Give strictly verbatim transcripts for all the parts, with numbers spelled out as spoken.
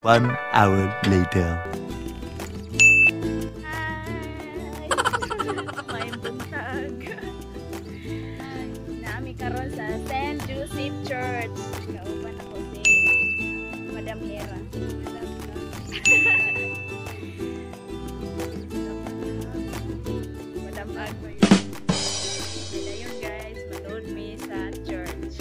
One hour later. May buntag. Naami karon sa Saint Joseph Church. Kauban ako si Madam Hera. Madam Agba yun. Kaya yun guys, manood me sa church.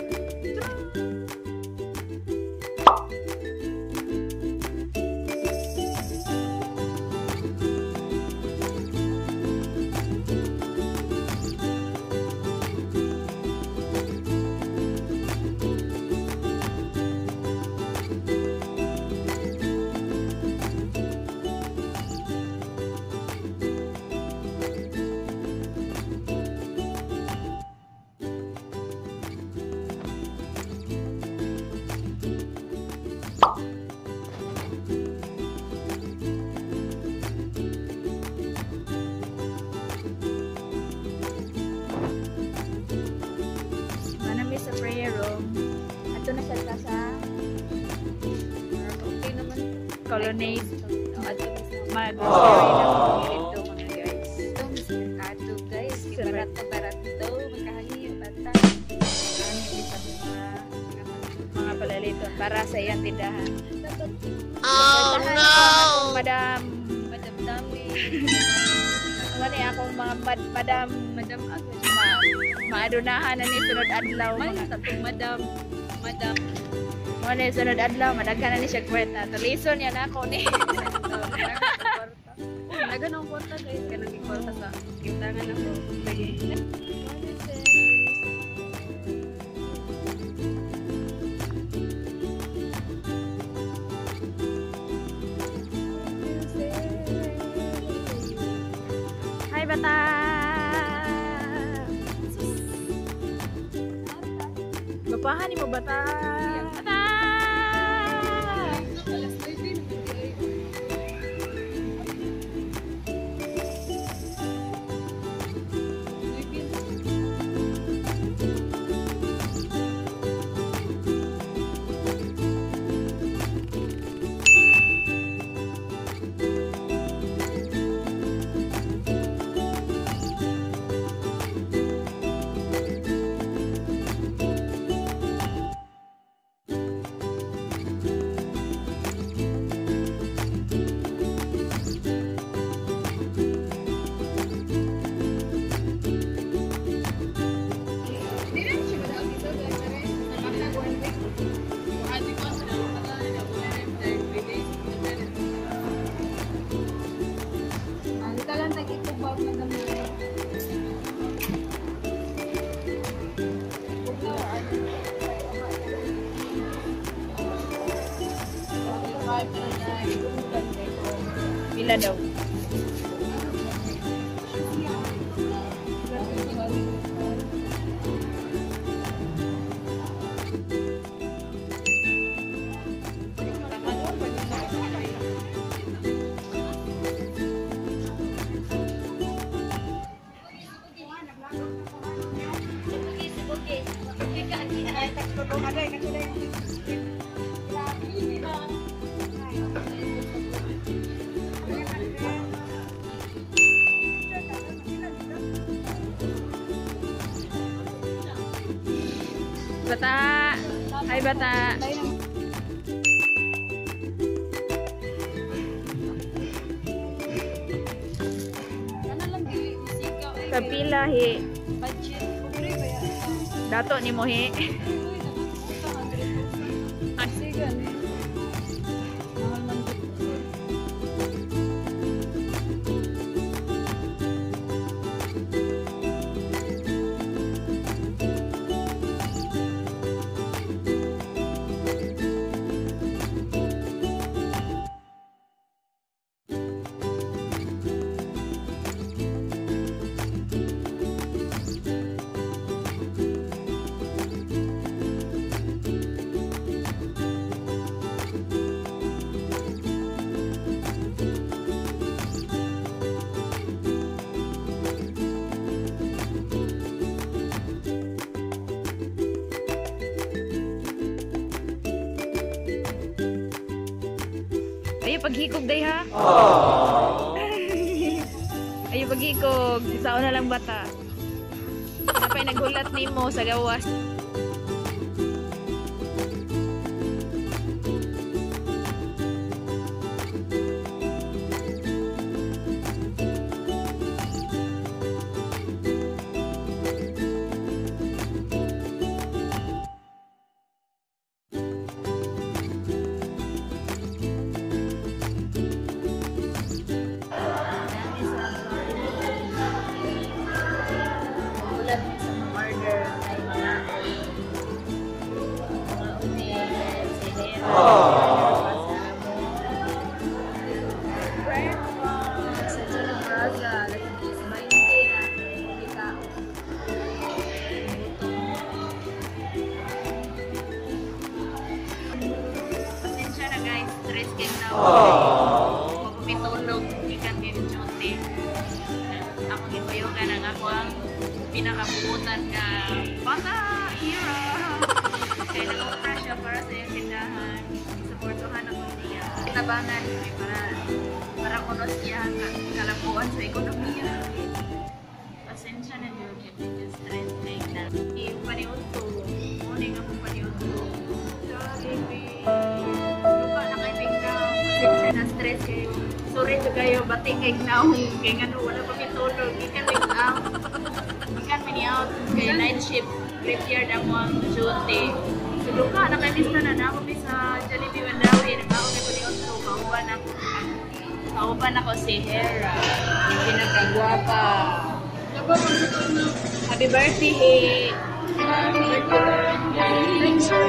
Sa prayer room. Ato na siya sa okay naman colonnade. Ato mag-carry na dito mga guys. Ato guys, barat-barat to magkahangiyo bata. Ano isa mga mga palalito para sa iyang tindahan. Oh no, Madam Madam Dami. Wala akong mga mad, Madam Madam ako maadunahan na ni sunod adlaw mga tatong madam madam mo ni sunod adlaw madaghan na ni siya kwarta to lison yan ako ni naganong kwarta guys kanang kwarta sa yutangan ako lagi Hi bata. Bapahan ni mo bata. Bata. Pila daw? Bata. Hai bata. Kapila hi. Dato ni mo hi. Asigan eh. Ayo paghikog day ha. Ayo paghikog. Sao na lang bata. Napay naghulat nimo sa gawas. Pinakabuutan nga bata era. Kaya nag-offer siya para sa iyong tindahan. Supportuhan ako niya. Tabangan para para kuno siya kalabuan sa ekonomiya. Pasensya na yun yung medyo stress na na. Yung paniunto, muna nga mong paniunto. Sorry, babe. Lupa na kay Bingkaw. Pasensya na stress kayo. Sorry to kayo, bating kay Gnaw. Kaya nga no, wala pa kitulog. Ikan Bingkaw. Ikan mini out. Kaya night shift. Graveyard ang mga duty. So, luka, nakalista na na ako sa Jollibee Wandawi. Nag-ako na ko ni Otto. Kauban ako. Kauban ako si Hera. Pinagkagwapa. Happy birthday! Happy birthday!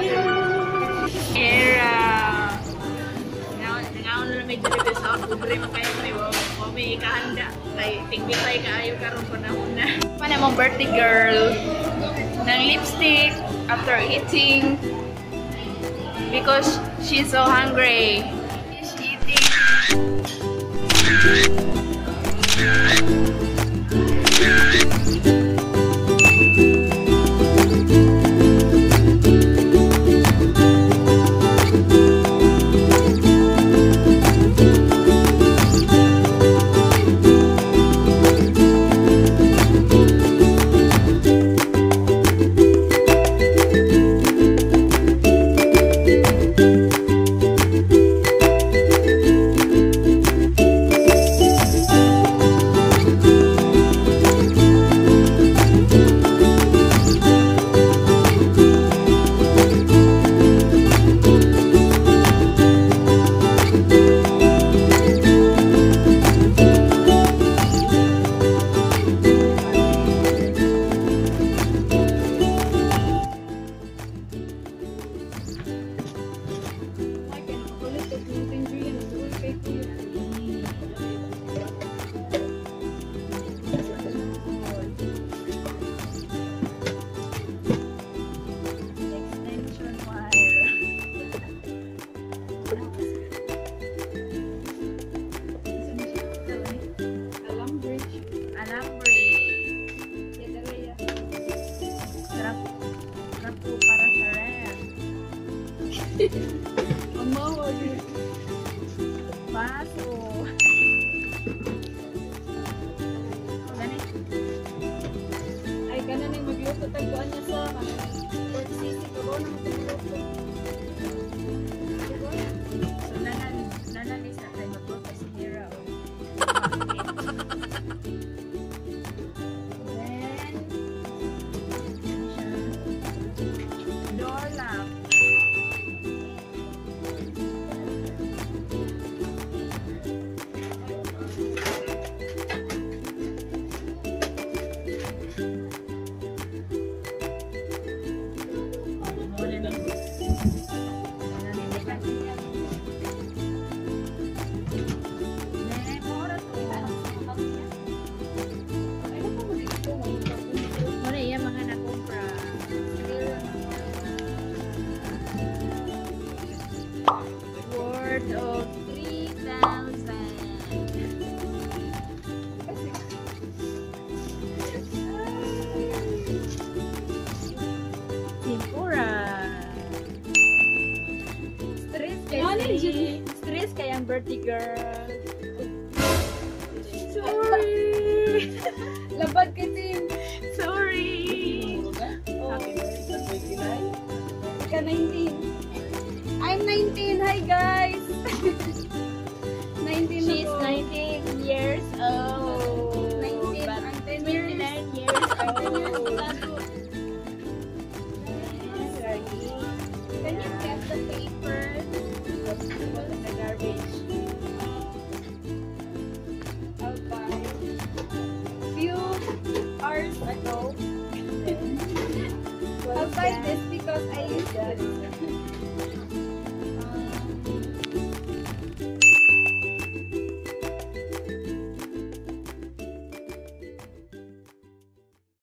Hera! Nangaon na may Jollibee sa October mo kayo. May ikahanda. Tingbitay kaayo karoon ko na una. Paano mong birthday girl? Ng lipstick after eating because she's so hungry. She's eating. Paso. Ay, kanan yung magluto tagpuan niya sa sisi ko ba nang magluto. So, nanan, nanan isa tayo magluto si Hera. Then, door lock. Of three thousand. Tempura. Stress kasi. Stress kay ang birthday girl. Sorry. Labad ka, Tim. Sorry. Happy birthday. Ika nineteen. I'm nineteen. Hi, guys. nineteen She's ako. nineteen years old. nineteen. But I'm ten years. twenty-nine years old. Can you get the paper? The garbage. I'll buy. Few hours ago. I'll buy this because I use this.